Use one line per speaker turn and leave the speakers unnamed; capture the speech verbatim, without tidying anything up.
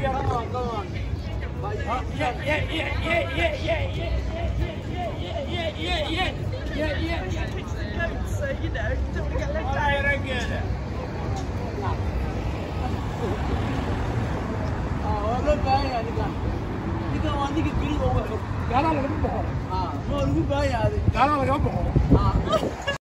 Come on, come on. Yeah, yeah, yeah, yeah, yeah, yeah, yeah, yeah, yeah, yeah, yeah, yeah, yeah, yeah.
So, you know, don't want to get left out.
I don't get it.
Oh, look, guy, you don't want to get rid of it.
Gala laga baxo.
Ah, no, look, guy,
Gala laga baxo.
ah.